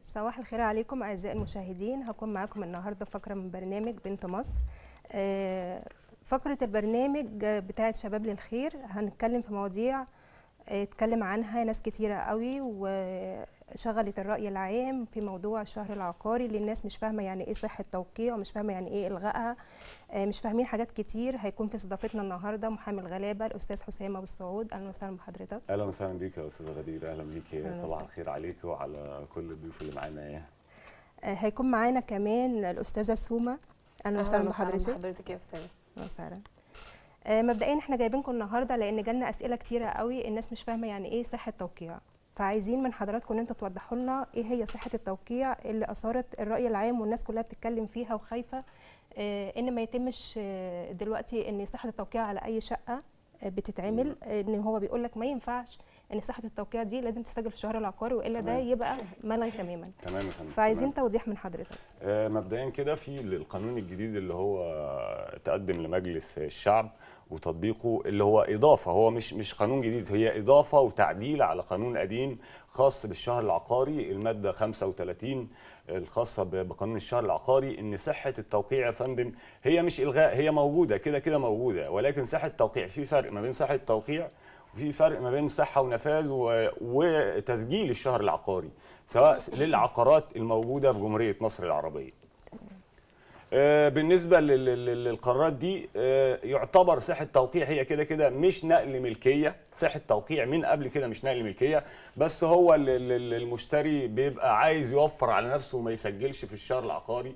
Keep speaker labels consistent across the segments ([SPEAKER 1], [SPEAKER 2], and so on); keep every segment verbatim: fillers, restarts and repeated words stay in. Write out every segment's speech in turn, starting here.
[SPEAKER 1] صباح الخير عليكم أعزائي المشاهدين. هكون معاكم النهاردة فقرة من برنامج بنت مصر. فقرة البرنامج بتاعت شباب للخير، هنتكلم في مواضيع اتكلم عنها ناس كتيرة قوي وشغلت الرأي العام في موضوع الشهر العقاري اللي الناس مش فاهمة يعني ايه صحة توقيع ومش فاهمة يعني ايه إلغائها، مش فاهمين حاجات كتير. هيكون في استضافتنا النهارده محامي الغلابة الأستاذ حسام أبو السعود. أهلا وسهلا بحضرتك.
[SPEAKER 2] أهلا وسهلا بيك يا أستاذة غدير. أهلا بيك، صباح الخير عليك وعلى كل الضيوف اللي معانا.
[SPEAKER 1] هيكون معانا كمان الأستاذة سومة. أهلا وسهلا بحضرتك.
[SPEAKER 3] بحضرتك يا أستاذة.
[SPEAKER 1] أهلا وسهلا. مبدئيا احنا جايبينكم النهارده لان جالنا اسئله كتيره قوي، الناس مش فاهمه يعني ايه صحه توقيع، فعايزين من حضراتكم ان انتوا توضحوا لنا ايه هي صحه التوقيع اللي اثارت الراي العام والناس كلها بتتكلم فيها وخايفه اه ان ما يتمش اه دلوقتي ان صحه التوقيع على اي شقه اه بتتعمل، اه ان هو بيقول لك ما ينفعش ان صحه التوقيع دي لازم تسجل في الشهر العقاري والا ده يبقى ملغي تماما.
[SPEAKER 2] تمام يا فندم.
[SPEAKER 1] فعايزين توضيح من حضرتك.
[SPEAKER 2] آه مبدئيا كده في القانون الجديد اللي هو تقدم لمجلس الشعب وتطبيقه، اللي هو اضافه، هو مش مش قانون جديد، هي اضافه وتعديل على قانون قديم خاص بالشهر العقاري. الماده خمسة وثلاثين الخاصه بقانون الشهر العقاري، ان صحه التوقيع يا فندم هي مش الغاء، هي موجوده كده كده موجوده، ولكن صحه التوقيع في فرق ما بين صحه التوقيع وفي فرق ما بين صحه ونفاذ وتسجيل الشهر العقاري سواء للعقارات الموجوده في جمهوريه مصر العربيه. بالنسبه للقرارات دي، يعتبر صحه توقيع هي كده كده مش نقل ملكيه، صحه توقيع من قبل كده مش نقل ملكيه، بس هو المشتري بيبقى عايز يوفر على نفسه وما يسجلش في الشهر العقاري،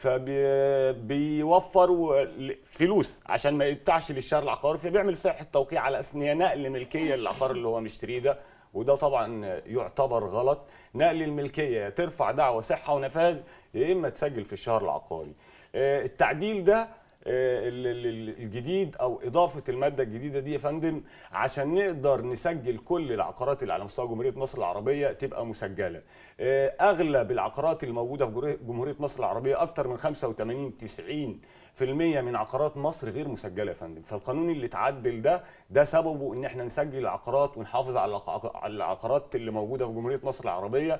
[SPEAKER 2] فبيوفر فلوس عشان ما يدفعش للشهر العقاري، فبيعمل صحه توقيع على اساس ان هي نقل ملكيه للعقار اللي هو مشتريه ده، وده طبعا يعتبر غلط. نقل الملكيه ترفع دعوى صحه ونفاذ، يا اما تسجل في الشهر العقاري. التعديل ده الجديد او اضافه الماده الجديده دي يا فندم عشان نقدر نسجل كل العقارات اللي على مستوى جمهوريه مصر العربيه تبقى مسجله. اغلب العقارات الموجوده في جمهوريه مصر العربيه اكثر من خمسة وثمانين تسعين في المية من عقارات مصر غير مسجله يا فندم، فالقانون اللي اتعدل ده ده سببه ان احنا نسجل العقارات ونحافظ على العقارات اللي موجوده في جمهوريه مصر العربيه،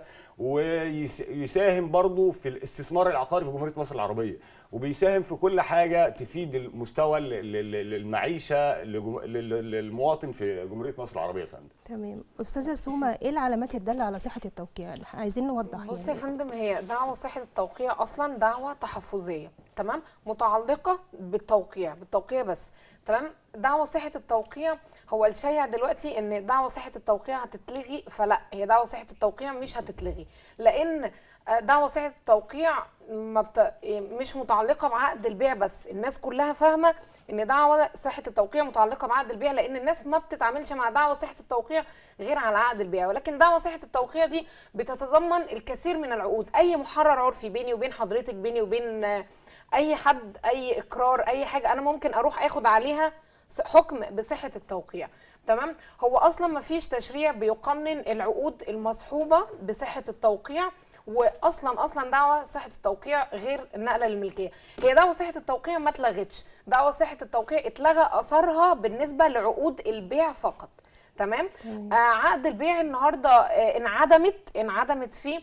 [SPEAKER 2] ويساهم برضو في الاستثمار العقاري في جمهوريه مصر العربيه، وبيساهم في كل حاجه تفيد المستوى المعيشه للمواطن في جمهوريه مصر العربيه يا فندم.
[SPEAKER 1] تمام. استاذه سومه، ايه العلامات الداله على صحه التوقيع؟ عايزين نوضح.
[SPEAKER 3] بصي يا فندم، هي دعوه صحه التوقيع اصلا دعوه تحفظيه، تمام، متعلقه بالتوقيع بالتوقيع بس، تمام. دعوه صحه التوقيع هو الشائع دلوقتي ان دعوه صحه التوقيع هتتلغي، فلا، هي دعوه صحه التوقيع مش هتتلغي، لان دعوه صحه التوقيع ما بت... مش متعلقه بعقد البيع بس. الناس كلها فاهمه ان دعوه صحه التوقيع متعلقه بعقد البيع، لان الناس ما بتتعاملش مع دعوه صحه التوقيع غير على عقد البيع، ولكن دعوه صحه التوقيع دي بتتضمن الكثير من العقود. اي محرر عرفي بيني وبين حضرتك، بيني وبين اي حد، اي اقرار، اي حاجه انا ممكن اروح اخد عليها حكم بصحه التوقيع، تمام. هو اصلا ما فيش تشريع بيقنن العقود المصحوبه بصحه التوقيع، واصلا اصلا دعوه صحه التوقيع غير النقله للملكيه. هي دعوه صحه التوقيع ما اتلغتش، دعوه صحه التوقيع اتلغى اثرها بالنسبه لعقود البيع فقط، تمام. آه عقد البيع النهارده آه انعدمت انعدمت فيه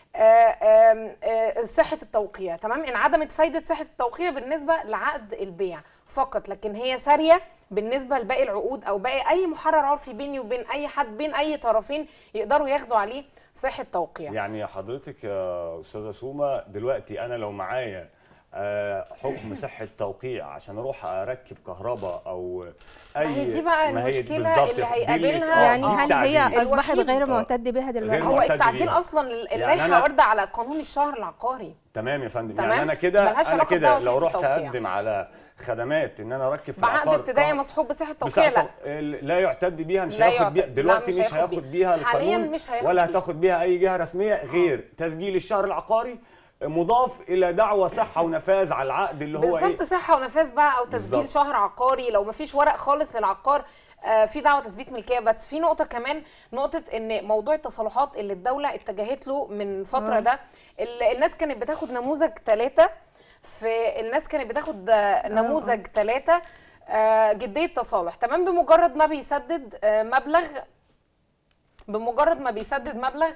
[SPEAKER 3] آه آه صحه التوقيع، تمام، انعدمت فايده صحه التوقيع بالنسبه لعقد البيع فقط، لكن هي ساريه بالنسبه لباقي العقود او باقي اي محرر عرفي بيني وبين اي حد، بين اي طرفين يقدروا ياخدوا عليه صحه توقيع.
[SPEAKER 2] يعني حضرتك يا استاذه سومه دلوقتي انا لو معايا حكم صحه توقيع عشان اروح اركب كهرباء او اي،
[SPEAKER 3] ما هي دي بقى المشكله اللي هيقابلها.
[SPEAKER 1] يعني هل هي اصبحت غير معتد بها دلوقتي؟
[SPEAKER 3] هو التعديل اصلا اللائحه يعني وارده على قانون الشهر العقاري.
[SPEAKER 2] تمام يا فندم. تمام؟ يعني انا كده انا كده لو رحت اقدم على خدمات ان انا اركب في
[SPEAKER 3] بعقد ابتدائي مصحوب بصحه التوقيع، لا
[SPEAKER 2] لا يعتد بيها، مش هياخد بيها دلوقتي، مش, مش هياخد بيها القانون ولا هتاخد بيها اي جهه رسميه غير تسجيل الشهر العقاري مضاف الى دعوه صحه ونفاذ على العقد اللي هو ايه
[SPEAKER 3] بالظبط، صحه ونفاذ بقى، او تسجيل بالزبط. شهر عقاري لو ما فيش ورق خالص للعقار، آه في دعوه تثبيت ملكيه. بس في نقطه كمان، نقطه ان موضوع التصالحات اللي الدوله اتجهت له من فتره، ده الناس كانت بتاخد نموذج ثلاثه، في الناس كانت بتاخد نموذج ثلاثه آه جديه تصالح، تمام. بمجرد ما بيسدد آه مبلغ بمجرد ما بيسدد مبلغ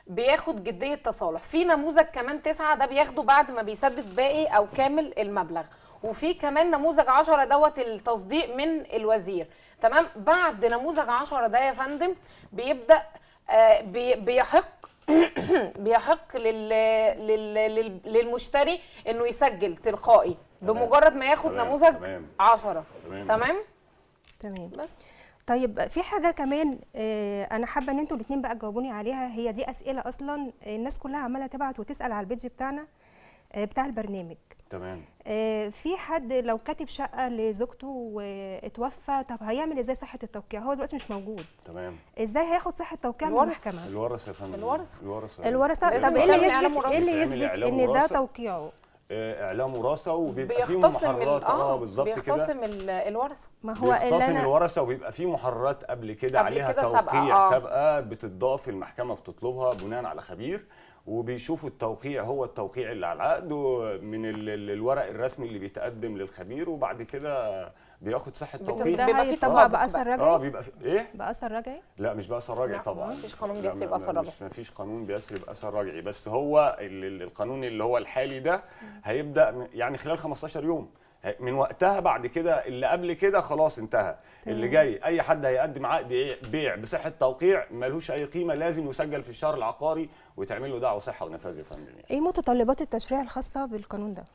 [SPEAKER 3] بياخد جديه تصالح. في نموذج كمان تسعة ده بياخده بعد ما بيسدد باقي او كامل المبلغ. وفي كمان نموذج عشرة دوت التصديق من الوزير. تمام. بعد نموذج عشرة ده يا فندم بيبدا آه بي بيحق بيحق لل... لل... لل... للمشتري انه يسجل تلقائي بمجرد ما ياخد
[SPEAKER 2] تمام.
[SPEAKER 3] نموذج
[SPEAKER 2] تمام.
[SPEAKER 3] عشرة.
[SPEAKER 2] تمام.
[SPEAKER 3] تمام
[SPEAKER 1] تمام.
[SPEAKER 3] بس
[SPEAKER 1] طيب في حاجه كمان آه انا حابه ان انتوا الاثنين بقى تجاوبوني عليها، هي دي اسئله اصلا الناس كلها عماله تبعت وتسال على البيج بتاعنا آه بتاع البرنامج.
[SPEAKER 2] تمام.
[SPEAKER 1] آه في حد لو كاتب شقه لزوجته واتوفى، طب هيعمل ازاي صحه التوقيع؟ هو دلوقتي مش موجود.
[SPEAKER 2] تمام.
[SPEAKER 1] ازاي هياخد صحه توقيع من
[SPEAKER 3] الورث.
[SPEAKER 1] المحكمه؟
[SPEAKER 2] الورث يا فندم.
[SPEAKER 3] الورث.
[SPEAKER 2] الورث
[SPEAKER 1] الورثه.
[SPEAKER 3] لازم
[SPEAKER 1] طب ايه اللي
[SPEAKER 3] تعمل إعلام
[SPEAKER 1] يثبت
[SPEAKER 3] وراثة.
[SPEAKER 1] ايه اللي
[SPEAKER 2] تعمل
[SPEAKER 1] يثبت
[SPEAKER 2] إعلام
[SPEAKER 1] ان ده
[SPEAKER 2] وراثة.
[SPEAKER 1] توقيعه؟
[SPEAKER 2] آه، اعلام وراثه وبيبقى فيه
[SPEAKER 3] بيختصم ال-
[SPEAKER 2] محررات. اه
[SPEAKER 3] اه
[SPEAKER 2] بالظبط كده.
[SPEAKER 3] بيختصم ال- الورثه.
[SPEAKER 1] ما هو اللي
[SPEAKER 2] بيختصم
[SPEAKER 1] انا
[SPEAKER 2] الورثه وبيبقى فيه محررات قبل كده
[SPEAKER 3] قبل
[SPEAKER 2] عليها
[SPEAKER 3] كده سابقة،
[SPEAKER 2] توقيع
[SPEAKER 3] آه.
[SPEAKER 2] سابقه بتضاف، المحكمه بتطلبها بناء على خبير، وبيشوفوا التوقيع هو التوقيع اللي على العقد من ال- ال- الورق الرسمي اللي بيتقدم للخبير، وبعد كده بياخد صحه
[SPEAKER 3] بت-
[SPEAKER 2] توقيع.
[SPEAKER 1] ده
[SPEAKER 3] بيبقى فيه
[SPEAKER 1] هيطبق
[SPEAKER 3] تطابق
[SPEAKER 1] باثر
[SPEAKER 3] بقى.
[SPEAKER 2] اه
[SPEAKER 1] رجعي؟
[SPEAKER 2] بيبقى في ايه؟
[SPEAKER 1] باثر رجعي؟
[SPEAKER 2] لا مش باثر راجعي
[SPEAKER 3] لا،
[SPEAKER 2] طبعا.
[SPEAKER 3] مفيش قانون
[SPEAKER 2] لا،
[SPEAKER 3] بيسري
[SPEAKER 2] ما-
[SPEAKER 3] بأثر
[SPEAKER 2] ما-
[SPEAKER 3] رجعي.
[SPEAKER 2] مش مفيش قانون بيسري باثر رجعي، بس هو ال- ال- القانون اللي هو الحالي ده هيبدا م- يعني خلال خمستاشر يوم من وقتها. بعد كده اللي قبل كده خلاص انتهى. اللي جاي اي حد هيقدم عقد بيع بصحه توقيع ملوش اي قيمه، لازم يسجل في الشهر العقاري ويتعمل له دعوه صحه ونفاذ يا فندم. يعني
[SPEAKER 1] ايه متطلبات التشريع الخاصه بالقانون ده؟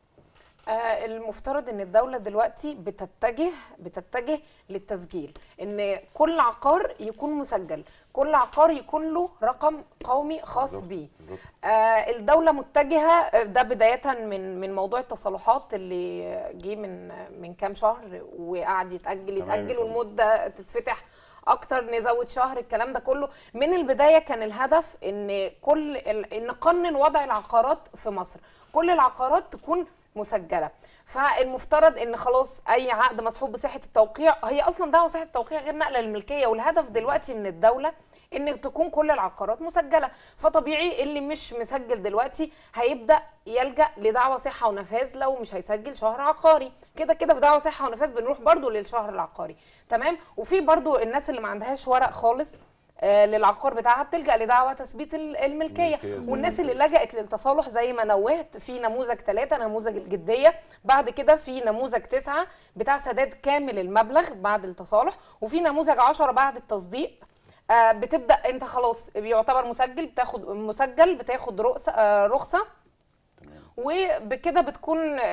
[SPEAKER 3] آه المفترض ان الدوله دلوقتي بتتجه بتتجه للتسجيل، ان كل عقار يكون مسجل، كل عقار يكون له رقم قومي خاص
[SPEAKER 2] بالظبط،
[SPEAKER 3] بيه.
[SPEAKER 2] بالظبط.
[SPEAKER 3] آه الدوله متجهه، آه، ده بدايه من من موضوع التصالحات اللي جه من من كام شهر وقعد يتاجل
[SPEAKER 2] تمام يا
[SPEAKER 3] يتاجل
[SPEAKER 2] فندم.
[SPEAKER 3] والمده تتفتح اكتر، نزود شهر، الكلام ده كله. من البدايه كان الهدف ان كل ال- ان نقنن وضع العقارات في مصر، كل العقارات تكون مسجله. فالمفترض ان خلاص اي عقد مصحوب بصحه التوقيع، هي اصلا دعوه صحه التوقيع غير نقله للملكيه، والهدف دلوقتي من الدوله ان تكون كل العقارات مسجله. فطبيعي اللي مش مسجل دلوقتي هيبدا يلجا لدعوه صحه ونفاذ لو مش هيسجل شهر عقاري. كده كده في دعوه صحه ونفاذ بنروح برضو للشهر العقاري. تمام. وفي برضو الناس اللي ما عندهاش ورق خالص آه للعقار بتاعها بتلجأ لدعوة تثبيت ال- الملكية.
[SPEAKER 2] الملكية.
[SPEAKER 3] والناس اللي لجأت للتصالح زي ما نوهت، في نموذج ثلاثة نموذج الجدية، بعد كده في نموذج تسعة بتاع سداد كامل المبلغ بعد التصالح، وفي نموذج عشرة بعد التصديق. آه بتبدأ انت خلاص بيعتبر مسجل، بتاخد مسجل بتاخد رخصة آه رخصة وبكده بتكون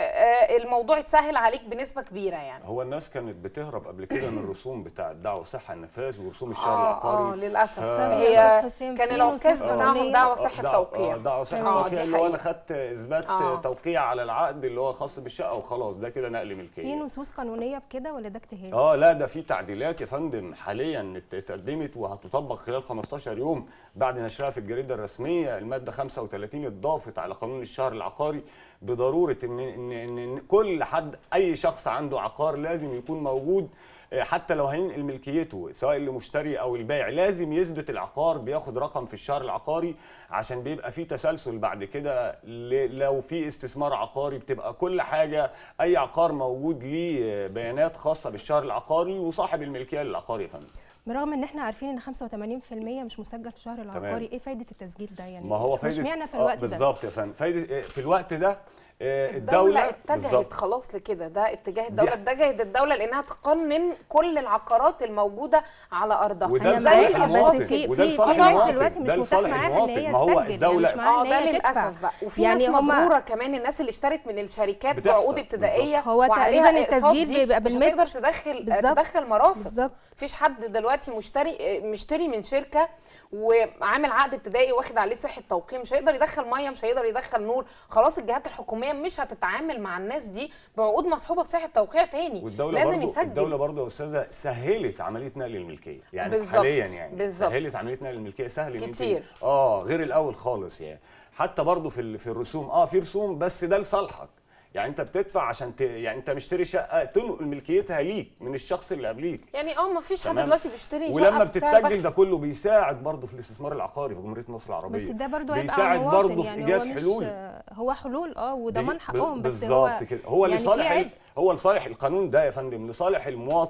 [SPEAKER 3] آه الموضوع اتسهل عليك بنسبة كبيرة يعني.
[SPEAKER 2] هو الناس كانت بتهرب قبل كده من الرسوم بتاع الدعوه صحه النفاذ ورسوم الشهر
[SPEAKER 3] اه
[SPEAKER 2] العقاري.
[SPEAKER 3] اه للاسف.
[SPEAKER 2] ف-
[SPEAKER 3] هي
[SPEAKER 1] حسين،
[SPEAKER 3] كان
[SPEAKER 1] في
[SPEAKER 3] العكاز
[SPEAKER 1] نصوص
[SPEAKER 3] بتاعهم
[SPEAKER 1] قانونية.
[SPEAKER 3] دعوة
[SPEAKER 2] آه،
[SPEAKER 3] صحة
[SPEAKER 2] دعوة-
[SPEAKER 3] توقيع.
[SPEAKER 2] آه، دعوه صحه
[SPEAKER 3] آه،
[SPEAKER 2] توقيع
[SPEAKER 3] دي
[SPEAKER 2] اللي هو انا
[SPEAKER 3] حقيقة.
[SPEAKER 2] خدت اثبات
[SPEAKER 3] آه.
[SPEAKER 2] توقيع على العقد اللي هو خاص بالشقه وخلاص، ده كده نقل
[SPEAKER 1] في
[SPEAKER 2] ملكيه.
[SPEAKER 1] نصوص قانونيه بكده ولا ده اجتهاد؟
[SPEAKER 2] اه لا ده في تعديلات يا فندم حاليا ات- اتقدمت وهتطبق خلال خمستاشر يوم بعد نشرها في الجريده الرسميه. الماده خمسة وثلاثين اتضافت على قانون الشهر العقاري بضروره ان ان ان إن كل حد اي شخص عنده عقار لازم يكون موجود، آه، حتى لو هينقل ملكيته سواء لمشتري او البائع لازم يثبت العقار، بياخد رقم في الشهر العقاري عشان بيبقى في تسلسل بعد كده. ل- لو في استثمار عقاري بتبقى كل حاجه اي عقار موجود ليه بيانات خاصه بالشهر العقاري وصاحب الملكيه للعقار يا فندم.
[SPEAKER 1] برغم ان احنا عارفين ان خمسة وثمانين في المية مش مسجل في الشهر العقاري، ايه فايده التسجيل ده يعني؟
[SPEAKER 2] ما هو
[SPEAKER 1] مش-
[SPEAKER 2] فايده
[SPEAKER 1] مش معنى في
[SPEAKER 2] آه،
[SPEAKER 1] الوقت ده.
[SPEAKER 2] بالظبط يا فندم، فايده في الوقت ده آه،
[SPEAKER 3] الدولة اتجهت
[SPEAKER 2] بالظبط.
[SPEAKER 3] خلاص لكده، ده اتجاه الدولة،
[SPEAKER 2] دي-
[SPEAKER 3] اتجهت الدولة لانها تقنن كل العقارات الموجودة على ارضها.
[SPEAKER 2] وده
[SPEAKER 1] أنا
[SPEAKER 3] زي
[SPEAKER 1] معاك،
[SPEAKER 2] لصالح
[SPEAKER 1] بس
[SPEAKER 3] الاشخاص
[SPEAKER 2] المواطن
[SPEAKER 1] في-
[SPEAKER 2] وده
[SPEAKER 1] في-
[SPEAKER 2] لصالح
[SPEAKER 1] في ناس
[SPEAKER 2] المواطن،
[SPEAKER 1] دلوقتي مش
[SPEAKER 2] ده
[SPEAKER 1] متاح
[SPEAKER 2] لصالح
[SPEAKER 1] معاها إن
[SPEAKER 2] المواطن.
[SPEAKER 1] هي
[SPEAKER 2] ما هو
[SPEAKER 1] تسجل، يعني
[SPEAKER 2] الدوله
[SPEAKER 1] مش معناها
[SPEAKER 3] اه
[SPEAKER 1] إن
[SPEAKER 3] ده
[SPEAKER 1] هي تدفع.
[SPEAKER 3] للاسف بقى. وفي
[SPEAKER 1] يعني
[SPEAKER 3] ناس
[SPEAKER 1] هما-
[SPEAKER 3] مضروره كمان، الناس اللي اشترت من الشركات
[SPEAKER 2] بتحصل.
[SPEAKER 3] بعقود ابتدائيه
[SPEAKER 1] هو
[SPEAKER 3] وعليها
[SPEAKER 1] تقريباً
[SPEAKER 3] اقساط
[SPEAKER 1] التسجيل
[SPEAKER 3] دي
[SPEAKER 1] بيبقى
[SPEAKER 3] مش
[SPEAKER 1] بالمتر.
[SPEAKER 3] هتقدر تدخل
[SPEAKER 1] بالظبط.
[SPEAKER 3] تدخل مرافق.
[SPEAKER 1] بالظبط.
[SPEAKER 3] مفيش حد دلوقتي مشتري مشتري من شركه وعامل عقد ابتدائي واخد عليه صحه توقيع، مش هيقدر يدخل ميه، مش هيقدر يدخل نور. خلاص الجهات الحكوميه مش هتتعامل مع الناس دي بعقود مصحوبه بصحه توقيع تاني،
[SPEAKER 2] والدوله
[SPEAKER 3] لازم
[SPEAKER 2] برضو
[SPEAKER 3] يسجل.
[SPEAKER 2] الدوله برضو يا استاذه سهلت عمليه نقل الملكيه يعني
[SPEAKER 3] بالظبط.
[SPEAKER 2] حاليا يعني
[SPEAKER 3] بالظبط.
[SPEAKER 2] سهلت عمليه نقل الملكيه سهل إن أنت-
[SPEAKER 3] كتير.
[SPEAKER 2] اه غير الاول خالص يعني. حتى برضو في ال- في الرسوم اه في رسوم بس ده لصالحك، يعني انت بتدفع عشان ت... يعني انت مشتري شقه تنقل ملكيتها ليك من الشخص اللي قبليك.
[SPEAKER 3] يعني اه مفيش حد
[SPEAKER 2] تمام؟
[SPEAKER 3] دلوقتي بيشتري شقة
[SPEAKER 2] ولما
[SPEAKER 3] بسعر
[SPEAKER 2] بتتسجل ده
[SPEAKER 3] بخس.
[SPEAKER 2] كله بيساعد برضه في الاستثمار العقاري في جمهوريه مصر العربيه.
[SPEAKER 1] بس ده برضه هيبقى
[SPEAKER 2] بيساعد
[SPEAKER 1] على المواطن،
[SPEAKER 2] برضه في
[SPEAKER 1] يعني هو
[SPEAKER 2] ايجاد
[SPEAKER 1] مش-
[SPEAKER 2] حلول.
[SPEAKER 1] هو حلول اه وضمان
[SPEAKER 2] بي-
[SPEAKER 1] حقهم، بس هو
[SPEAKER 2] بالظبط كده. هو
[SPEAKER 1] يعني
[SPEAKER 2] لصالح
[SPEAKER 1] في
[SPEAKER 2] ال-
[SPEAKER 1] عبء.
[SPEAKER 2] هو لصالح القانون ده يا فندم، لصالح المواطن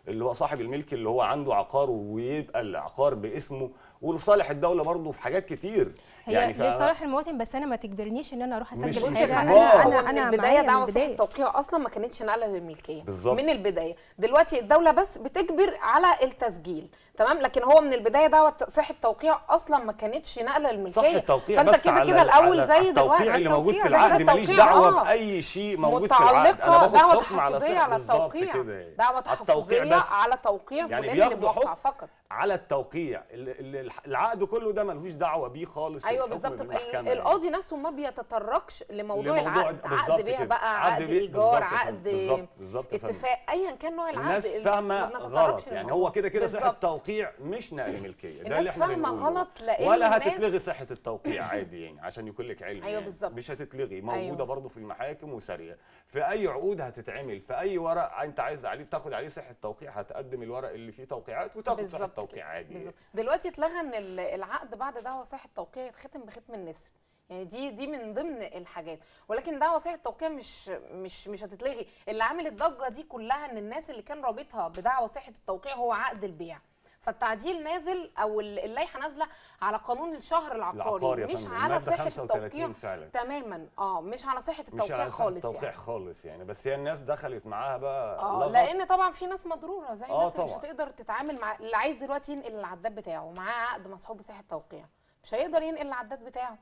[SPEAKER 2] اللي هو صاحب الملك اللي هو عنده عقار ويبقى العقار باسمه، ولصالح الدوله برضه في حاجات كتير.
[SPEAKER 1] هي
[SPEAKER 2] يعني
[SPEAKER 1] لصالح المواطن، بس انا ما تجبرنيش ان انا اروح
[SPEAKER 2] مش
[SPEAKER 1] اسجل
[SPEAKER 3] بصي
[SPEAKER 1] حاجه.
[SPEAKER 3] انا
[SPEAKER 1] انا
[SPEAKER 3] انا
[SPEAKER 1] انا
[SPEAKER 3] من
[SPEAKER 1] معايا
[SPEAKER 3] البدايه
[SPEAKER 1] من
[SPEAKER 3] دعوه صحه
[SPEAKER 1] البدايه.
[SPEAKER 3] التوقيع اصلا ما كانتش نقله للملكيه
[SPEAKER 2] بالظبط.
[SPEAKER 3] من البدايه. دلوقتي الدوله بس بتجبر على التسجيل، تمام، لكن هو من البدايه دعوه صحه التوقيع اصلا ما كانتش نقله للملكيه.
[SPEAKER 2] صح التوقيع
[SPEAKER 3] فانت
[SPEAKER 2] بس
[SPEAKER 3] كده
[SPEAKER 2] على
[SPEAKER 3] كده الاول
[SPEAKER 2] على
[SPEAKER 3] زي
[SPEAKER 2] التوقيع
[SPEAKER 3] دلوقتي
[SPEAKER 2] اللي موجود في
[SPEAKER 3] التوقيع،
[SPEAKER 2] العقد،
[SPEAKER 3] صحة
[SPEAKER 2] ماليش
[SPEAKER 3] التوقيع،
[SPEAKER 2] دعوه
[SPEAKER 3] آه.
[SPEAKER 2] باي شيء موجود في العقد.
[SPEAKER 3] متعلقه
[SPEAKER 2] انا باخد
[SPEAKER 3] دعوه
[SPEAKER 2] حكم على
[SPEAKER 3] تحفظيه
[SPEAKER 2] صحة
[SPEAKER 3] على
[SPEAKER 2] بالظبط
[SPEAKER 3] التوقيع،
[SPEAKER 2] كده.
[SPEAKER 3] دعوه
[SPEAKER 2] التوقيع
[SPEAKER 3] تحفظيه
[SPEAKER 2] بس
[SPEAKER 3] على توقيع
[SPEAKER 2] يعني
[SPEAKER 3] فلان اللي
[SPEAKER 2] بياخدوا
[SPEAKER 3] موقع
[SPEAKER 2] حكم
[SPEAKER 3] فقط
[SPEAKER 2] على التوقيع. ال- ال- العقد كله ده ملوش دعوه بيه خالص.
[SPEAKER 3] ايوه
[SPEAKER 2] الحكم
[SPEAKER 3] بالظبط.
[SPEAKER 2] بالمحكمة
[SPEAKER 3] ال-
[SPEAKER 2] يعني.
[SPEAKER 3] القاضي نفسه ما بيتطرقش لموضوع
[SPEAKER 2] لموضوع
[SPEAKER 3] العقد،
[SPEAKER 2] بالظبط
[SPEAKER 3] عقد بيع
[SPEAKER 2] كده.
[SPEAKER 3] بقى،
[SPEAKER 2] عقد
[SPEAKER 3] عقد
[SPEAKER 2] بيع
[SPEAKER 3] ايجار،
[SPEAKER 2] بالظبط يا فندم.
[SPEAKER 3] عقد
[SPEAKER 2] بالظبط بالظبط يا فندم.
[SPEAKER 3] اتفاق، ايا كان نوع العقد
[SPEAKER 2] الناس
[SPEAKER 3] ال-
[SPEAKER 2] فاهمه
[SPEAKER 3] ما بنتطرقش
[SPEAKER 2] غلط يعني.
[SPEAKER 3] للموضوع.
[SPEAKER 2] هو كده كده صحه
[SPEAKER 3] بالظبط.
[SPEAKER 2] توقيع مش نقل ملكيه. ده
[SPEAKER 3] الناس
[SPEAKER 2] اللي احنا
[SPEAKER 3] فاهمة
[SPEAKER 2] بنقوله.
[SPEAKER 3] غلط لأن
[SPEAKER 2] ولا
[SPEAKER 3] الناس-
[SPEAKER 2] هتتلغي صحه التوقيع عادي يعني، عشان يكون لك علم.
[SPEAKER 3] أيوة
[SPEAKER 2] يعني
[SPEAKER 3] بالظبط.
[SPEAKER 2] مش هتتلغي، موجوده
[SPEAKER 3] أيوة.
[SPEAKER 2] برضه في المحاكم وساريه. في اي عقود هتتعمل، في اي ورق انت عايز عليه تاخد عليه صحه توقيع، هتقدم الورق اللي فيه توقيعات وتاخد صحه
[SPEAKER 3] بالظبط
[SPEAKER 2] توقيع
[SPEAKER 3] كده.
[SPEAKER 2] عادي.
[SPEAKER 3] بالظبط. دلوقتي اتلغى ان ال- العقد بعد دعوى صحه التوقيع يتختم بختم النسر، يعني دي دي من ضمن الحاجات، ولكن دعوى صحه التوقيع مش مش مش هتتلغي. اللي عامل الضجه دي كلها ان الناس اللي كان رابطها بدعوى صحه التوقيع هو عقد البيع، فالتعديل نازل او اللائحه نازله على قانون الشهر العقاري،
[SPEAKER 2] العقاري يا
[SPEAKER 3] مش
[SPEAKER 2] فندم،
[SPEAKER 3] على
[SPEAKER 2] المادة
[SPEAKER 3] صحه
[SPEAKER 2] خمسة
[SPEAKER 3] التوقيع
[SPEAKER 2] وثلاثين فعلا.
[SPEAKER 3] تماما. اه مش على صحه
[SPEAKER 2] مش
[SPEAKER 3] التوقيع
[SPEAKER 2] على صحة
[SPEAKER 3] خالص
[SPEAKER 2] التوقيع
[SPEAKER 3] يعني.
[SPEAKER 2] خالص يعني. بس هي الناس دخلت معاها بقى
[SPEAKER 3] اه
[SPEAKER 2] لغط.
[SPEAKER 3] لان طبعا في ناس مضروره زي
[SPEAKER 2] آه
[SPEAKER 3] الناس اللي مش
[SPEAKER 2] طبعاً.
[SPEAKER 3] هتقدر تتعامل مع اللي عايز دلوقتي ينقل العداد بتاعه معاه عقد مصحوب بصحه توقيع، مش هيقدر ينقل العداد بتاعه.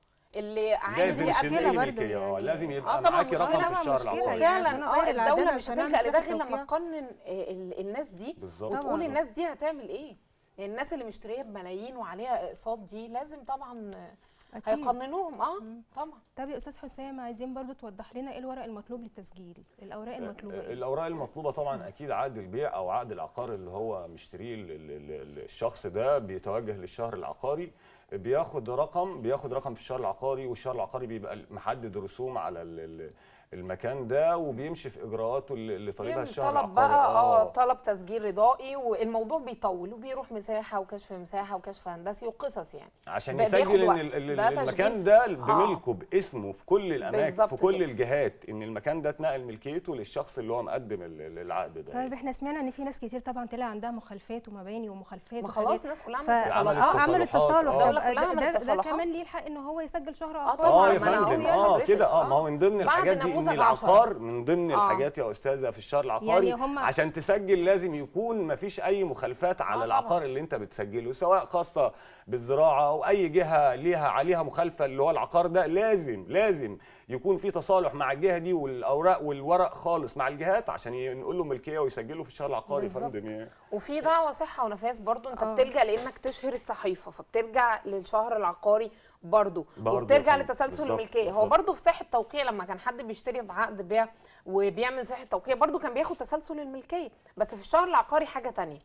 [SPEAKER 3] اللي عايز
[SPEAKER 2] لازم
[SPEAKER 1] مشكلة
[SPEAKER 2] تنقلي
[SPEAKER 1] برضه
[SPEAKER 2] ملكية. اه
[SPEAKER 1] يعني.
[SPEAKER 2] لازم
[SPEAKER 3] آه
[SPEAKER 2] يبقى
[SPEAKER 3] طبعاً
[SPEAKER 2] معاكي رقم
[SPEAKER 1] مشكلة
[SPEAKER 2] في
[SPEAKER 1] بقى
[SPEAKER 2] الشهر
[SPEAKER 1] مشكلة
[SPEAKER 2] العقاري.
[SPEAKER 1] يعني.
[SPEAKER 3] فعلا
[SPEAKER 1] عشان
[SPEAKER 3] اه
[SPEAKER 1] أغير العداد
[SPEAKER 3] الدوله
[SPEAKER 1] عشان
[SPEAKER 3] مش
[SPEAKER 1] أعمل
[SPEAKER 3] هتلجأ لده
[SPEAKER 1] صحة
[SPEAKER 3] غير لما
[SPEAKER 1] توقيع.
[SPEAKER 3] تقنن آه، ال- الناس دي
[SPEAKER 2] بالظبط.
[SPEAKER 3] وتقول
[SPEAKER 1] طبعاً.
[SPEAKER 3] الناس دي هتعمل ايه. يعني الناس اللي مشتريه بملايين وعليها اقساط دي لازم طبعا آه،
[SPEAKER 1] أكيد.
[SPEAKER 3] هيقننوهم. اه طبعا.
[SPEAKER 1] طب يا استاذ حسام، عايزين برضو توضح لنا ايه الورق المطلوب للتسجيل، الاوراق المطلوبه ايه؟
[SPEAKER 2] الاوراق المطلوبه طبعا اكيد عقد البيع او عقد العقار اللي هو مشتريه ال- ال- ال- الشخص ده، بيتوجه للشهر العقاري، بياخد رقم بياخد رقم في الشهر العقاري، والشهر العقاري بيبقى محدد رسوم على ال- ال- المكان ده، وبيمشي في اجراءاته اللي اللي طالبها
[SPEAKER 3] يعمل
[SPEAKER 2] الشهر
[SPEAKER 3] طلب
[SPEAKER 2] العقاري.
[SPEAKER 3] بقى اه طلب تسجيل رضائي، والموضوع بيطول وبيروح مساحه وكشف مساحه وكشف هندسي وقصص يعني.
[SPEAKER 2] عشان
[SPEAKER 3] بقى بياخد
[SPEAKER 2] يسجل ان
[SPEAKER 3] وقت.
[SPEAKER 2] ال- ال-
[SPEAKER 3] ده
[SPEAKER 2] المكان
[SPEAKER 3] تشغيل.
[SPEAKER 2] ده
[SPEAKER 3] آه.
[SPEAKER 2] بملكه باسمه في كل الاماكن،
[SPEAKER 3] بالظبط
[SPEAKER 2] في كل
[SPEAKER 3] كده.
[SPEAKER 2] الجهات، ان المكان ده اتنقل ملكيته للشخص اللي هو مقدم ال- ال- العقد ده.
[SPEAKER 1] طيب احنا سمعنا ان في ناس كتير طبعا طلع عندها مخالفات ومباني ومخالفات
[SPEAKER 3] ما
[SPEAKER 1] وحاجات.
[SPEAKER 3] خلاص الناس كلها
[SPEAKER 1] ف...
[SPEAKER 3] عملت
[SPEAKER 2] عملت
[SPEAKER 1] اه عملوا
[SPEAKER 2] تصالحات.
[SPEAKER 1] تصالح.
[SPEAKER 2] آه.
[SPEAKER 1] طب
[SPEAKER 3] الدولة كلها
[SPEAKER 1] ده,
[SPEAKER 3] عملت
[SPEAKER 1] ده, ده
[SPEAKER 3] تصالحات.
[SPEAKER 1] كمان ليه الحق ان هو يسجل شهر
[SPEAKER 3] آه
[SPEAKER 1] عقاري؟
[SPEAKER 3] طبعاً.
[SPEAKER 2] اه يا
[SPEAKER 3] ما أنا
[SPEAKER 2] فندم.
[SPEAKER 3] أقول يا
[SPEAKER 2] اه
[SPEAKER 3] حضرتك.
[SPEAKER 2] كده اه
[SPEAKER 3] آه.
[SPEAKER 2] ما هو من ضمن
[SPEAKER 3] بعد
[SPEAKER 2] الحاجات دي ان
[SPEAKER 3] نموذج
[SPEAKER 2] العقار من ضمن
[SPEAKER 3] آه.
[SPEAKER 2] الحاجات يا استاذه في الشهر العقاري،
[SPEAKER 1] يعني هم-
[SPEAKER 2] عشان تسجل لازم يكون ما فيش اي مخالفات على
[SPEAKER 3] آه
[SPEAKER 2] العقار
[SPEAKER 3] طبعاً.
[SPEAKER 2] اللي انت بتسجله، سواء خاصه بالزراعه او اي جهه ليها عليها مخالفه اللي هو العقار ده، لازم لازم يكون في تصالح مع الجهه دي والاوراق والورق خالص مع الجهات عشان ينقل له ملكيه ويسجله في الشهر العقاري يا
[SPEAKER 3] بالظبط.
[SPEAKER 2] فندم يعني.
[SPEAKER 3] وفي دعوة صحة ونفاذ برضو انت
[SPEAKER 1] آه.
[SPEAKER 3] بتلجأ لانك تشهر الصحيفة، فبترجع للشهر العقاري برضو,
[SPEAKER 2] برضو
[SPEAKER 3] وبترجع
[SPEAKER 2] يا فندم.
[SPEAKER 3] لتسلسل
[SPEAKER 2] بالظبط،
[SPEAKER 3] الملكية. هو
[SPEAKER 2] بالظبط.
[SPEAKER 3] برضو في صحة توقيع لما كان حد بيشتري بعقد بيع وبيعمل صحة توقيع برضو كان بياخد تسلسل الملكية، بس في الشهر العقاري حاجة تانية.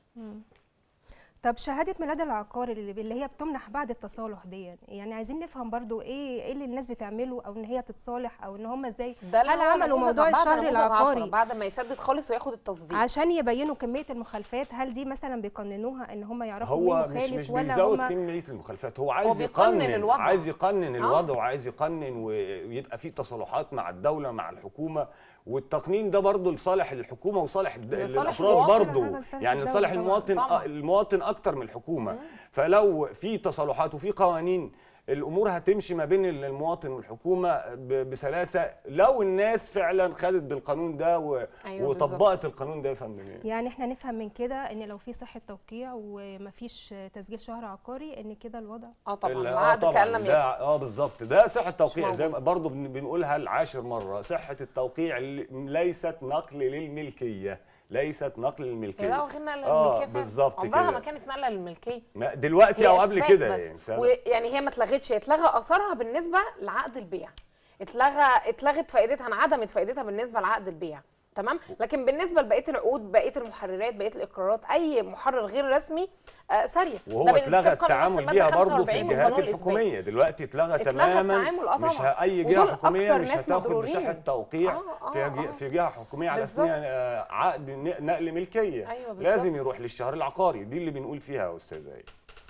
[SPEAKER 1] طب شهاده ميلاد العقار اللي, اللي هي بتمنح بعد التصالح دي، يعني عايزين نفهم برضو ايه ايه اللي الناس بتعمله، او ان هي تتصالح، او ان هم ازاي
[SPEAKER 3] ده اللي
[SPEAKER 1] هل
[SPEAKER 3] هو
[SPEAKER 1] عملوا
[SPEAKER 3] نموذج
[SPEAKER 1] موضوع
[SPEAKER 3] بعد
[SPEAKER 1] الشهر
[SPEAKER 3] نموذج
[SPEAKER 1] العقاري
[SPEAKER 3] عشرة بعد ما يسدد خالص وياخد التصديق.
[SPEAKER 1] عشان يبينوا كميه المخالفات؟ هل دي مثلا بيقننوها ان هم يعرفوا مين
[SPEAKER 2] هو مش
[SPEAKER 1] مخالف
[SPEAKER 2] مش
[SPEAKER 1] ولا
[SPEAKER 2] بيزود
[SPEAKER 1] هم؟
[SPEAKER 2] كميه المخالفات، هو عايز
[SPEAKER 3] بيقنن
[SPEAKER 2] يقنن
[SPEAKER 3] الوضع.
[SPEAKER 2] عايز يقنن
[SPEAKER 3] آه.
[SPEAKER 2] الوضع وعايز يقنن ويبقى في تصالحات مع الدوله مع الحكومه، والتقنين ده برضه لصالح الحكومه وصالح الد-
[SPEAKER 3] لصالح
[SPEAKER 2] الافراد
[SPEAKER 3] المواطن.
[SPEAKER 2] برضه،
[SPEAKER 1] حاجة لصالح
[SPEAKER 2] يعني
[SPEAKER 1] الدولة
[SPEAKER 2] لصالح
[SPEAKER 1] طبعاً.
[SPEAKER 2] المواطن
[SPEAKER 3] طبعاً.
[SPEAKER 2] آه، المواطن اكتر من الحكومه. فلو في تصالحات وفي قوانين الامور هتمشي ما بين المواطن والحكومه ب- بسلاسه، لو الناس فعلا خدت بالقانون ده و...
[SPEAKER 3] أيوة
[SPEAKER 2] وطبقت
[SPEAKER 3] بالظبط.
[SPEAKER 2] القانون ده يا فندم يعني.
[SPEAKER 1] يعني احنا نفهم من كده ان لو في صحه توقيع ومفيش تسجيل شهر عقاري ان كده الوضع
[SPEAKER 3] اه طبعا
[SPEAKER 2] ال-
[SPEAKER 3] العقد
[SPEAKER 2] طبعاً
[SPEAKER 3] كان لم
[SPEAKER 2] ده
[SPEAKER 3] يكن.
[SPEAKER 2] اه بالظبط، ده صحه التوقيع
[SPEAKER 3] موجود.
[SPEAKER 2] زي ما برضه بن- بنقولها العاشر مره، صحه التوقيع اللي- ليست نقل للملكيه، ليست نقل
[SPEAKER 3] هي
[SPEAKER 2] للملكيه.
[SPEAKER 3] ده واخدين نقله
[SPEAKER 2] آه،
[SPEAKER 3] للملكيه فعلا.
[SPEAKER 2] بالظبط
[SPEAKER 3] عمرها
[SPEAKER 2] كده.
[SPEAKER 3] ما كانت نقله للملكيه.
[SPEAKER 2] ما- دلوقتي
[SPEAKER 3] هي
[SPEAKER 2] او قبل
[SPEAKER 3] إثبات
[SPEAKER 2] كده
[SPEAKER 3] بس.
[SPEAKER 2] يعني فاهم؟
[SPEAKER 3] ويعني هي ما اتلغتش، هي اتلغى اثرها بالنسبه لعقد البيع، اتلغى اتلغت فائدتها، انعدمت فائدتها بالنسبه لعقد البيع، تمام. لكن بالنسبه لبقيه العقود، بقيه المحررات، بقيه الاقرارات، اي محرر غير رسمي آه ساريه.
[SPEAKER 2] وهو
[SPEAKER 3] ده بال-
[SPEAKER 2] اتلغى
[SPEAKER 3] طبقاً لنص
[SPEAKER 2] التعامل
[SPEAKER 3] المادة
[SPEAKER 2] بيها برضه في
[SPEAKER 3] خمسة وأربعين من
[SPEAKER 2] الجهات
[SPEAKER 3] قانون الإثبات.
[SPEAKER 2] الحكوميه، دلوقتي اتلغى
[SPEAKER 3] اتلغى
[SPEAKER 2] تماما.
[SPEAKER 3] التعامل، آه
[SPEAKER 2] مش
[SPEAKER 3] طبعاً.
[SPEAKER 2] ه- اي
[SPEAKER 3] ودول
[SPEAKER 2] جهه حكوميه
[SPEAKER 3] أكتر
[SPEAKER 2] مش
[SPEAKER 3] ناس
[SPEAKER 2] هتاخد
[SPEAKER 3] مضرورين.
[SPEAKER 2] بصحه توقيع
[SPEAKER 3] آه، آه،
[SPEAKER 2] في
[SPEAKER 3] آه.
[SPEAKER 2] جه- في جهه حكوميه على
[SPEAKER 3] بالظبط.
[SPEAKER 2] اساس آه، عقد ن- نقل ملكيه،
[SPEAKER 3] أيوة بالظبط.
[SPEAKER 2] لازم يروح للشهر العقاري، دي اللي بنقول فيها يا استاذه.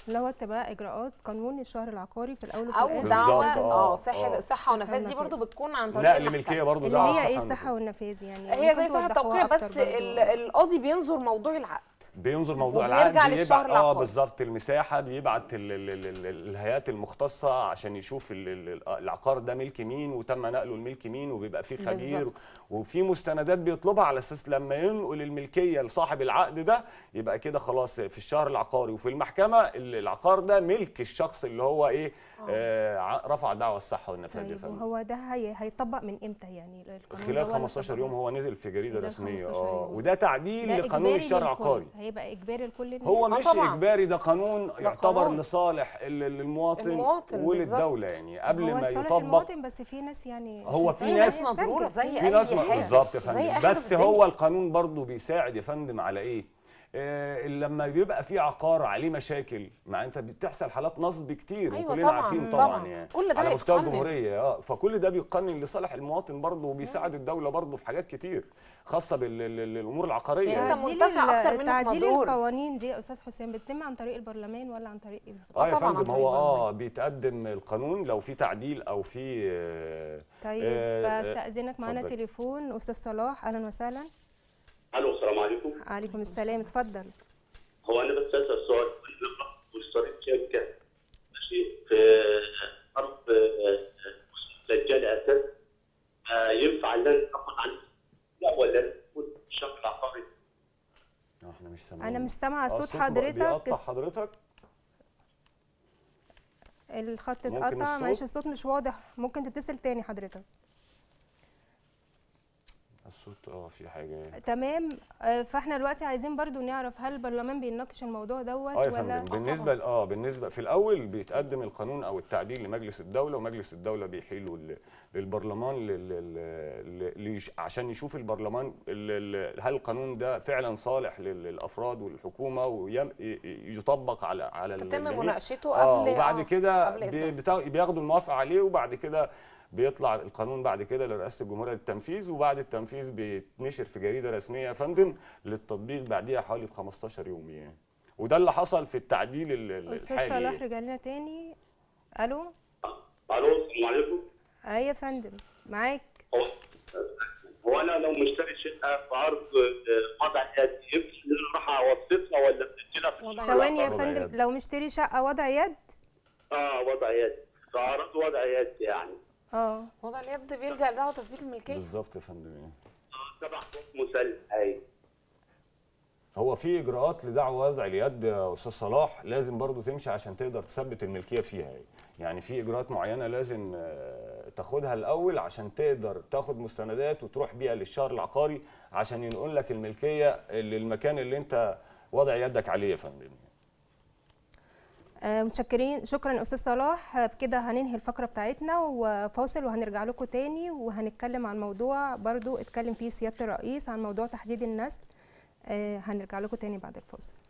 [SPEAKER 1] اللي هو اتباع اجراءات قانون الشهر العقاري في الاول وفي
[SPEAKER 3] او
[SPEAKER 1] الاخر.
[SPEAKER 3] دعوه
[SPEAKER 2] بالظبط،
[SPEAKER 3] اه
[SPEAKER 2] آه،
[SPEAKER 3] صحه
[SPEAKER 2] آه.
[SPEAKER 3] صحه ونفاذ، دي
[SPEAKER 1] ونفاذ.
[SPEAKER 3] برضو بتكون عن طريق
[SPEAKER 2] نقل
[SPEAKER 3] المحكمة.
[SPEAKER 2] ملكيه برضه
[SPEAKER 1] اللي
[SPEAKER 2] دعوه
[SPEAKER 1] هي ايه
[SPEAKER 2] صحة
[SPEAKER 1] الصحه والنفاذ يعني؟
[SPEAKER 3] هي
[SPEAKER 1] ممكن
[SPEAKER 3] زي صحه
[SPEAKER 1] توضحوها
[SPEAKER 3] التوقيع،
[SPEAKER 1] أكتر
[SPEAKER 3] بس
[SPEAKER 1] برضو؟
[SPEAKER 3] ال- القاضي بينظر موضوع العقد.
[SPEAKER 2] بينظر موضوع
[SPEAKER 3] وبنرجع
[SPEAKER 2] العقد،
[SPEAKER 3] للشهر
[SPEAKER 2] يبعت اه
[SPEAKER 3] العقاري.
[SPEAKER 2] بالظبط المساحه، بيبعت ال ال ال ال ال الهيئات المختصه عشان يشوف ال ال العقار ده ملك مين وتم نقله لملك مين، وبيبقى فيه خبير
[SPEAKER 3] بالظبط.
[SPEAKER 2] وفي مستندات بيطلبها على اساس لما ينقل الملكيه لصاحب العقد ده يبقى كده خلاص في الشهر العقاري وفي المحكمه ال- العقار ده ملك الشخص اللي هو ايه آه ع- رفع دعوى الصحه والنفاذ. يا
[SPEAKER 1] طيب
[SPEAKER 2] فندم
[SPEAKER 1] وهو ده هي هيطبق من امتى يعني القانون
[SPEAKER 2] خلال
[SPEAKER 1] ده ولا
[SPEAKER 2] خمستاشر
[SPEAKER 1] طبق
[SPEAKER 2] يوم، هو نزل في جريده
[SPEAKER 1] خلال
[SPEAKER 2] رسميه
[SPEAKER 1] خمستاشر
[SPEAKER 2] اه
[SPEAKER 1] يوم.
[SPEAKER 2] وده تعديل
[SPEAKER 1] ده
[SPEAKER 2] لقانون
[SPEAKER 1] إجباري
[SPEAKER 2] الشهر
[SPEAKER 1] للكل.
[SPEAKER 2] العقاري.
[SPEAKER 1] هيبقى اجباري لكل الناس؟
[SPEAKER 2] هو
[SPEAKER 3] آه
[SPEAKER 2] مش
[SPEAKER 3] طبعاً.
[SPEAKER 2] اجباري، ده قانون يعتبر
[SPEAKER 3] قانون.
[SPEAKER 2] لصالح ال- المواطن,
[SPEAKER 3] المواطن
[SPEAKER 2] وللدوله يعني قبل
[SPEAKER 1] هو
[SPEAKER 2] ما
[SPEAKER 1] لصالح
[SPEAKER 2] يطبق.
[SPEAKER 1] المواطن، بس في ناس يعني
[SPEAKER 2] هو في
[SPEAKER 3] في
[SPEAKER 2] ناس
[SPEAKER 3] ناس مضروره زي
[SPEAKER 2] في
[SPEAKER 3] اي
[SPEAKER 2] ناس
[SPEAKER 3] حاجه.
[SPEAKER 2] بالظبط يا
[SPEAKER 3] زي أي
[SPEAKER 2] فندم،
[SPEAKER 3] حاجة
[SPEAKER 2] بس
[SPEAKER 3] في الدنيا.
[SPEAKER 2] هو القانون برضو بيساعد يا فندم على ايه؟ آه لما بيبقى في عقار عليه مشاكل، مع انت بتحصل حالات نصب كتير
[SPEAKER 3] أيوة
[SPEAKER 2] وكلنا
[SPEAKER 3] طبعاً،
[SPEAKER 2] عارفين طبعا,
[SPEAKER 3] طبعاً.
[SPEAKER 2] يعني
[SPEAKER 3] كل ده
[SPEAKER 2] على مستوى
[SPEAKER 3] هيتقنن.
[SPEAKER 2] الجمهوريه اه فكل ده بيقنن لصالح المواطن برضه، وبيساعد الدوله برضه في حاجات كتير خاصه بالامور العقاريه
[SPEAKER 3] يعني
[SPEAKER 2] يعني.
[SPEAKER 3] أنت منتفع أكتر منك
[SPEAKER 1] تعديل
[SPEAKER 3] مضرور.
[SPEAKER 1] القوانين دي يا استاذ حسام بتتم عن طريق البرلمان ولا عن طريق ايه بالظبط؟
[SPEAKER 2] اه يا
[SPEAKER 3] طبعاً عن
[SPEAKER 2] فندم،
[SPEAKER 3] طريق
[SPEAKER 2] هو اه
[SPEAKER 3] البرلمان.
[SPEAKER 2] بيتقدم القانون لو في تعديل او في آه
[SPEAKER 1] طيب
[SPEAKER 2] آه،
[SPEAKER 1] بستأذنك معانا
[SPEAKER 2] اتفضلي.
[SPEAKER 1] تليفون استاذ صلاح، اهلا وسهلا.
[SPEAKER 4] الو السلام عليكم.
[SPEAKER 1] عليكم السلام، اتفضل.
[SPEAKER 4] هو انا بس اسال سؤال، اشتريت شركه ماشي في ارض مسجله اساس، ينفع ان انا اخد عنها لا ولا تكون شكل عقاري؟
[SPEAKER 2] احنا مش سامعين.
[SPEAKER 1] انا مش سامعه
[SPEAKER 2] آه،
[SPEAKER 1] صوت
[SPEAKER 2] الصوت
[SPEAKER 1] حضرتك.
[SPEAKER 2] بيقطع حضرتك.
[SPEAKER 1] الخط
[SPEAKER 2] ممكن
[SPEAKER 1] اتقطع،
[SPEAKER 2] الصوت؟
[SPEAKER 1] معلش الصوت مش واضح، ممكن تتصل تاني حضرتك.
[SPEAKER 2] الصوت اه في حاجه يعني.
[SPEAKER 1] تمام. آه، فاحنا دلوقتي عايزين برضو نعرف هل البرلمان بيناقش الموضوع دوت
[SPEAKER 2] اه يا
[SPEAKER 1] ولا
[SPEAKER 2] فندم، بالنسبه ل- اه بالنسبه في الاول بيتقدم القانون او التعديل لمجلس الدوله، ومجلس الدوله بيحيله ل- للبرلمان لل- لل- ليش- عشان يشوف البرلمان ال- ال- هل القانون ده فعلا صالح لل- للافراد والحكومه ويطبق على على
[SPEAKER 3] تتم
[SPEAKER 2] الجميع.
[SPEAKER 3] مناقشته
[SPEAKER 2] اه
[SPEAKER 3] قبل
[SPEAKER 2] وبعد
[SPEAKER 3] آه،
[SPEAKER 2] كده
[SPEAKER 3] قبل
[SPEAKER 2] بي-
[SPEAKER 3] إصداره.
[SPEAKER 2] بتا- بياخدوا الموافقه عليه، وبعد كده بيطلع القانون بعد كده لرئاسه الجمهوريه للتنفيذ، وبعد التنفيذ بيتنشر في جريده رسميه يا فندم للتطبيق بعديها حوالي ب خمستاشر يوم يعني. وده اللي حصل في التعديل ال- ال-
[SPEAKER 1] استاذ
[SPEAKER 2] الحالي
[SPEAKER 1] صلاح
[SPEAKER 2] يعني.
[SPEAKER 1] رجع لنا تاني. الو.
[SPEAKER 4] الو السلام عليكم.
[SPEAKER 1] اي يا فندم معاك.
[SPEAKER 4] هو هو انا لو مشتري شقه في عرض وضع يد، ينفع ان انا اروح اوثقها ولا بسجلها في
[SPEAKER 3] وضع
[SPEAKER 4] الشهر
[SPEAKER 1] ثواني يا
[SPEAKER 4] العقاري؟
[SPEAKER 1] فندم، لو مشتري شقه وضع يد.
[SPEAKER 4] اه وضع يد، في عرض وضع يد يعني.
[SPEAKER 1] اه
[SPEAKER 3] وضع اليد بيلجأ لدعوة تثبيت الملكية.
[SPEAKER 2] بالظبط يا فندم يعني.
[SPEAKER 4] اه تبع حكم مسلم. ايوه.
[SPEAKER 2] هو في اجراءات لدعوى وضع اليد يا استاذ صلاح لازم برضو تمشي عشان تقدر تثبت الملكيه فيها، يعني في اجراءات معينه لازم آه، تاخدها الاول عشان تقدر تاخد مستندات وتروح بيها للشهر العقاري عشان ينقل لك الملكيه للمكان اللي انت وضع يدك عليه يا فندم.
[SPEAKER 1] آه، متشكرين، شكرا استاذ صلاح. آه، بكده هننهي الفقره بتاعتنا وفاصل، وهنرجع لكم تاني وهنتكلم عن موضوع برضو اتكلم فيه سياده الرئيس عن موضوع تحديد النسل. آه، هنرجع لكم تاني بعد الفاصل.